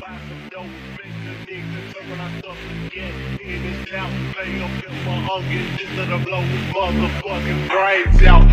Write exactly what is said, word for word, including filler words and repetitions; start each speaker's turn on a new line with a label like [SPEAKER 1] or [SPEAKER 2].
[SPEAKER 1] buy some dope, make the niggas turn when I stuff again. In this town, play up in my onion, just let her blow his motherfucking brains out.